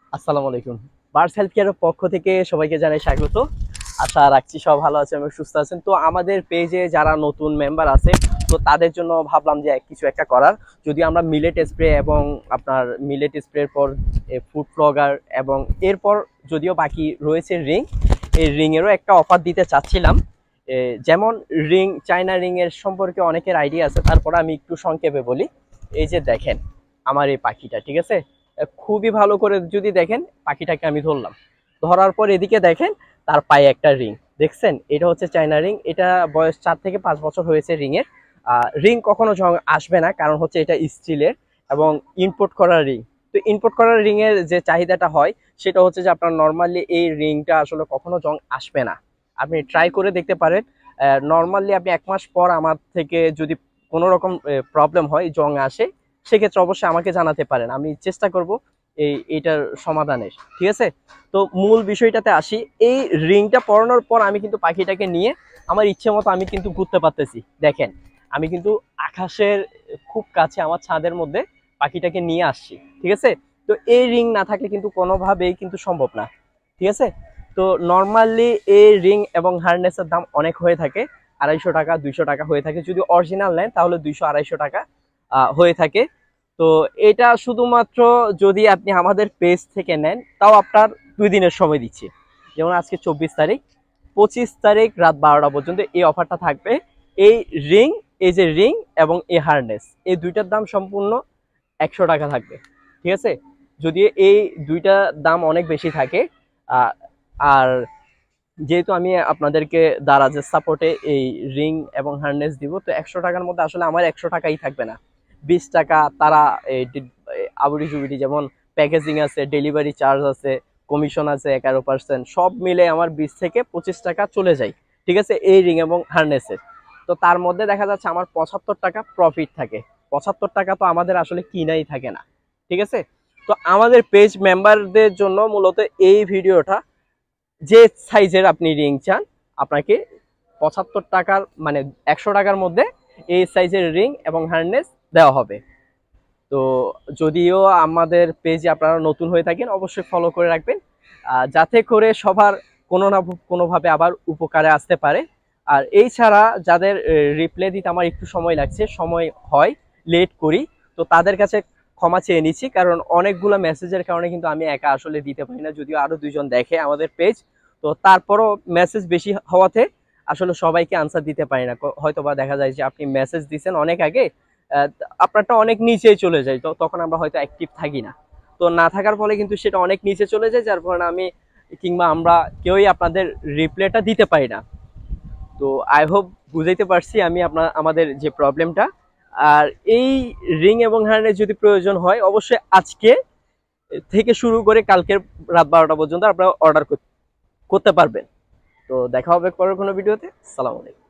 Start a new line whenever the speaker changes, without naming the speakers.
আসসালামু আলাইকুম। Birds health কেয়ারের পক্ষ থেকে সবাইকে জানাই স্বাগত। আশা রাখছি সব ভালো আছেন এবং সুস্থ আছেন। তো আমাদের পেজে যারা নতুন মেম্বার আছে, তো তাদের জন্য ভাবলাম যে কিছু একটা করার। যদি আমরা মিলেট স্প্রে এবং আপনার মিলেট স্প্রের পর ফুড ফ্লগার এবং এরপর যদিও বাকি রয়েছে রিং, এই রিংয়েরও একটা অফার দিতে চাচ্ছিলাম। যেমন রিং, চায়না রিং এর সম্পর্কে অনেকের আইডিয়া আছে, তারপর আমি একটু সংক্ষেপে বলি। এই যে দেখেন আমার এই পাখিটা, ঠিক আছে? খুবই ভালো করে যদি দেখেন, পাখিটাকে আমি ধরলাম, ধরার পর এদিকে দেখেন তার পায়ে একটা রিং দেখছেন, এটা হচ্ছে চায়না রিং। এটা বয়স 4 থেকে 5 বছর হয়েছে রিং এর। রিং কখনো জং আসবে না, কারণ হচ্ছে এটা স্টিলের এবং ইম্পোর্ট করা রিং। তো ইম্পোর্ট করা রিং এর যে চাহিদাটা হয় সেটা হচ্ছে যে আপনার নর্মালি এই রিংটা আসলে কখনো জং আসবে না। আপনি ট্রাই করে দেখতে পারেন। নর্মালি আপনি 1 মাস পর আমার থেকে যদি কোনো রকম প্রবলেম হয়, জং আসে, সেক্ষেত্রে অবশ্যই আমাকে জানাতে পারেন, আমি চেষ্টা করব এইটার সমাধানের। ঠিক আছে? তো মূল বিষয়টাতে আসি। এই রিংটা পরানোর পর আমি কিন্তু পাখিটাকে নিয়ে আমার ইচ্ছে মতো আমি কিন্তু ঘুরতে পারতেছি। দেখেন আমি কিন্তু আকাশের খুব কাছে আমার ছাদের মধ্যে পাখিটাকে নিয়ে আসছি। ঠিক আছে? তো এই রিং না থাকলে কিন্তু কোনোভাবেই কিন্তু সম্ভব না। ঠিক আছে? তো নর্মালি এই রিং এবং হারনেসের দাম অনেক হয়ে থাকে, 250 টাকা 200 টাকা হয়ে থাকে। যদি অরিজিনাল নেন তাহলে 200 250 টাকা হয়ে থাকে। তো এটা শুধুমাত্র যদি আপনি আমাদের পেজ থেকে নেন, তাও আপনার 2 দিনের সময় দিচ্ছি। যেমন আজকে 24 তারিখ, 25 তারিখ রাত 12টা পর্যন্ত এই অফারটা থাকবে। এই রিং, এই যে রিং এবং এই হারনেস, এই দুইটার দাম সম্পূর্ণ 100 টাকা থাকবে। ঠিক আছে? যদি এই দুইটা দাম অনেক বেশি থাকে, আর যেহেতু আমি আপনাদেরকে দারাজের সাপোর্টে এই রিং এবং হারনেস দিব, তো 100 টাকার মধ্যে আসলে আমার 100 টাকাই থাকবে না। 20 টাকা তারা আবুরি জুবিরি, যেমন প্যাকেজিং আছে, ডেলিভারি চার্জ আছে, কমিশন আছে 11%, সব মিলে আমার 20 থেকে 25 টাকা চলে যায়। ঠিক আছে? এই রিং এবং হারনেসের। তো তার মধ্যে দেখা যাচ্ছে আমার 75 টাকা প্রফিট থাকে। 75 টাকা তো আমাদের আসলে কিনাই থাকে না। ঠিক আছে? তো আমাদের পেজ মেম্বারদের জন্য মূলত এই ভিডিওটা, যে সাইজের আপনি রিং চান, আপনাকে 75 টাকার মানে 100 টাকার মধ্যে এই সাইজের রিং এবং হারনেস দেওয়া হবে। তো যদিও আমাদের পেজে আপনারা নতুন হয়ে থাকেন, অবশ্যই ফলো করে রাখবেন, যাতে করে সবার কোনো না কোনোভাবে আবার উপকারে আসতে পারে। আর এই ছাড়া যাদের রিপ্লাই দিতে আমার একটু সময় লাগছে, সময় হয়, লেট করি, তো তাদের কাছে ক্ষমা চেয়ে নিচ্ছি, কারণ অনেকগুলো মেসেজের কারণে কিন্তু আমি একা আসলে দিতে পারি না। যদিও আরো 2জন দেখে আমাদের পেজ, তো তারপরও মেসেজ বেশি হওয়াতে আসলে সবাইকে আনসার দিতে পারি না। হয়তো বা দেখা যায় যে আপনি মেসেজ দিচ্ছেন অনেক আগে, আহ, আপনারটা অনেক নিচে চলে যায়, তো তখন আমরা হয়তো অ্যাক্টিভ থাকি না। তো না থাকার ফলে কিন্তু সেটা অনেক নিচে চলে যায়, যার ফলে আমি কিংবা আমরা কেউই আপনাদের রিপ্লাইটা দিতে পারি না। তো আই হোপ বুঝাইতে পারছি আমি আমাদের যে প্রবলেমটা। আর এই রিং এবং হ্যান্ডের যদি প্রয়োজন হয়, অবশ্যই আজকে থেকে শুরু করে কালকের রাত 12টা পর্যন্ত আপনারা অর্ডার করতে পারবেন। তো দেখা হবে পরের কোনো ভিডিওতে। সালাম আলাইকুম।